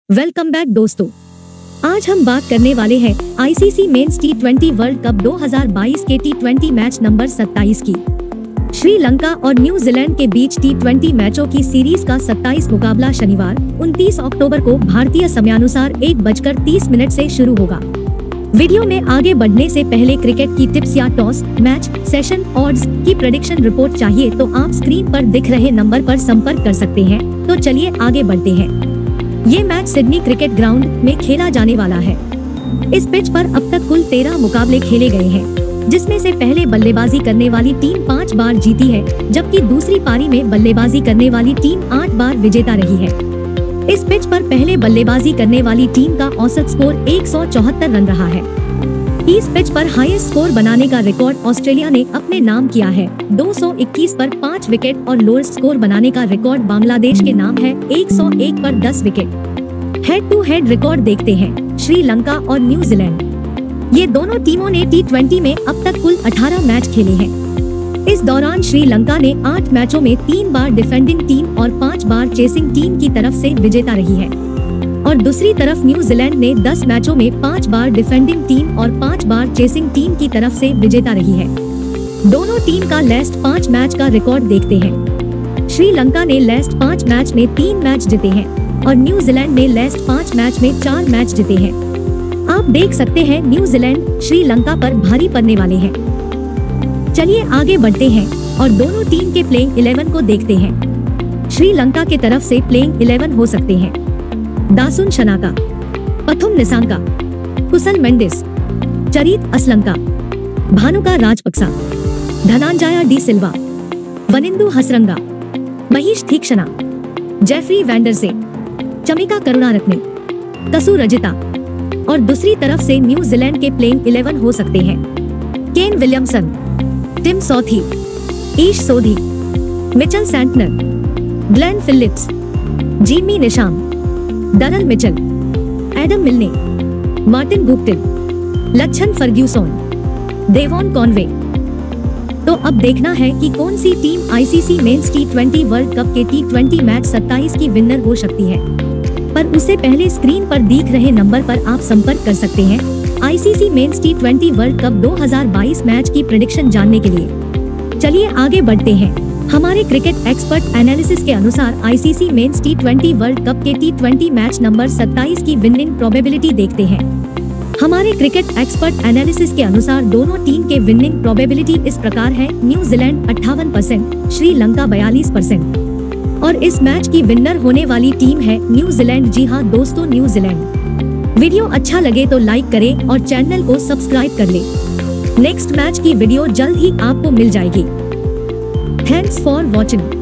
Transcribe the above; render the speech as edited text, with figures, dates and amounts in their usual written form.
Welcome back दोस्तों। आज हम बात करने वाले हैं आईसीसी मेंस टी20 वर्ल्ड कप 2022 के टी20 मैच नंबर 27 की। श्रीलंका और न्यूजीलैंड के बीच टी20 मैचों की सीरीज का 27 मुकाबला शनिवार 29 अक्टूबर को भारतीय समयानुसार 1:30 से शुरू होगा। वीडियो में आगे बढ़ने से पहले क्रिकेट की टिप्स या टॉस, मैच, सेशन, ऑड्स की प्रेडिक्शन रिपोर्ट चाहिए तो आप स्क्रीन पर दिख रहे नंबर पर संपर्क कर सकते हैं। तो चलिए आगे बढ़ते हैं। ये मैच सिडनी क्रिकेट ग्राउंड में खेला जाने वाला है। इस पिच पर अब तक कुल 13 मुकाबले खेले गए हैं, जिसमें से पहले बल्लेबाजी करने वाली टीम 5 बार जीती है, जबकि दूसरी पारी में बल्लेबाजी करने वाली टीम 8 बार विजेता रही है। इस पिच पर पहले बल्लेबाजी करने वाली टीम का औसत स्कोर 174 रन रहा है। इस पिच पर हाईएस्ट स्कोर बनाने का रिकॉर्ड ऑस्ट्रेलिया ने अपने नाम किया है 221 पर 5 विकेट और लोएस्ट स्कोर बनाने का रिकॉर्ड बांग्लादेश के नाम है 101 पर 10 wicket. Head to head record देखते हैं श्रीलंका और न्यूजीलैंड। ये दोनों टीमों ने टी20 में अब तक कुल 18 मैच खेले हैं। इस दौरान श्रीलंका ने 8 मैचों में 3 बार डिफेंडिंग टीम और 5 बार चेसिंग टीम की तरफ से विजेता रही है, और दूसरी तरफ न्यूजीलैंड ने 10 मैचों में 5 बार डिफेंडिंग टीम और 5 बार चेसिंग टीम की तरफ से विजेता रही है। दोनों टीम का लास्ट 5 मैच का रिकॉर्ड देखते हैं। श्रीलंका ने लास्ट 5 मैच में 3 मैच जीते हैं और न्यूजीलैंड ने लास्ट 5 मैच में 4 मैच जीते हैं। आप देख सकते हैं न्यूजीलैंड श्रीलंका पर भारी पड़ने वाले हैं। चलिए आगे बढ़ते हैं और दोनों टीम के प्लेइंग 11 को देखते हैं। श्रीलंका के तरफ से प्लेइंग 11 हो सकते हैं: दासुन शनाका, पथुम निसांका, कुशल मेंडिस, चरित असलंका, भानुका राजपक्सा, धनंजय डी सिल्वा, वनिंदु हसरंगा, महेश तीक्षणा, जेफरी वैंडरसे, चमिका करुणारत्ने, कसु रजिता। और दूसरी तरफ से न्यूजीलैंड के प्लेइंग 11 हो सकते हैं: Kane Williamson, Tim Southee, Ish Sodhi, Mitchell Santner, Glenn Phillips, Jimmy Neesham, Daryl Mitchell, Adam Milne, Martin Guptill, लच्छन फर्ग्यूसन, डेवॉन कॉनवे। तो अब देखना है कि कौन सी टीम आईसीसी मेंस टी20 वर्ल्ड कप के टी20 मैच 27 की विनर हो सकती है। पर उससे पहले स्क्रीन पर दिख रहे नंबर पर आप संपर्क कर सकते हैं आईसीसी मेंस टी20 वर्ल्ड कप 2022 मैच की प्रेडिक्शन जानने के लिए। चलिए आगे बढ़ते हैं। हमारे क्रिकेट एक्सपर्ट एनालिसिस के अनुसार आईसीसी मेंस टी20 वर्ल्ड कप के टी20 मैच नंबर 27 की विनिंग प्रोबेबिलिटी देखते हैं। हमारे क्रिकेट एक्सपर्ट एनालिसिस के अनुसार दोनों टीम के विनिंग प्रोबेबिलिटी इस प्रकार है: न्यूजीलैंड 58%, श्रीलंका 42%। और इस मैच की विनर होने वाली टीम है न्यूजीलैंड। जी हाँ दोस्तों, न्यूजीलैंड। वीडियो अच्छा लगे तो लाइक करें और चैनल को सब्सक्राइब कर ले। नेक्स्ट मैच की वीडियो जल्द ही आपको मिल जाएगी। Thanks for watching.